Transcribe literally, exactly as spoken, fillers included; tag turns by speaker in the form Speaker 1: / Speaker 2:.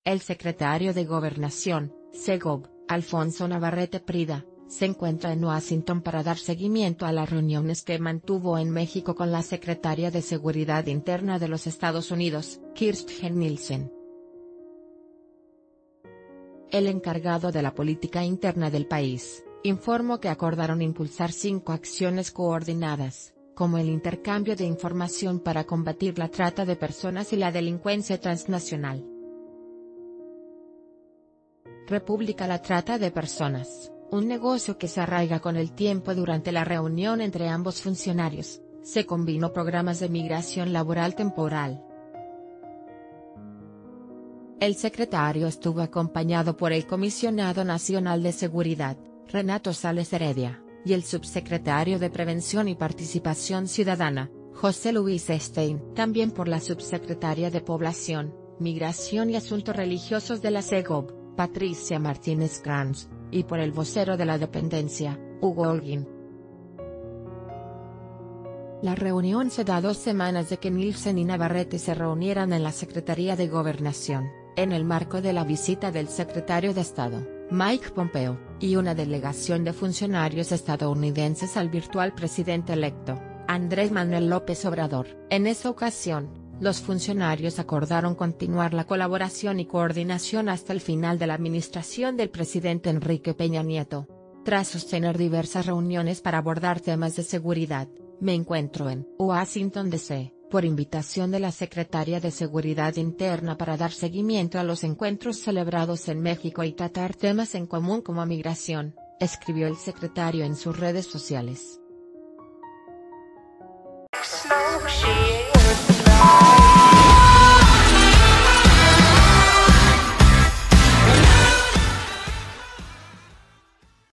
Speaker 1: El secretario de Gobernación, Segov, Alfonso Navarrete Prida, se encuentra en Washington para dar seguimiento a las reuniones que mantuvo en México con la secretaria de Seguridad Interna de los Estados Unidos, Kirstjen Nielsen. El encargado de la política interna del país, informó que acordaron impulsar cinco acciones coordinadas, como el intercambio de información para combatir la trata de personas y la delincuencia transnacional. República La trata de personas, un negocio que se arraiga con el tiempo. Durante la reunión entre ambos funcionarios, se combinó programas de migración laboral temporal. El secretario estuvo acompañado por el Comisionado Nacional de Seguridad, Renato Sales Heredia, y el subsecretario de Prevención y Participación Ciudadana, José Luis Stein. También por la subsecretaria de Población, Migración y Asuntos Religiosos de la Segov, Patricia Martínez Kranz, y por el vocero de la dependencia, Hugo Holguín. La reunión se da dos semanas de que Nielsen y Navarrete se reunieran en la Secretaría de Gobernación, en el marco de la visita del secretario de Estado, Mike Pompeo, y una delegación de funcionarios estadounidenses al virtual presidente electo, Andrés Manuel López Obrador. En esa ocasión, los funcionarios acordaron continuar la colaboración y coordinación hasta el final de la administración del presidente Enrique Peña Nieto. Tras sostener diversas reuniones para abordar temas de seguridad, me encuentro en Washington D C, por invitación de la secretaria de Seguridad Interna para dar seguimiento a los encuentros celebrados en México y tratar temas en común como migración, escribió el secretario en sus redes sociales.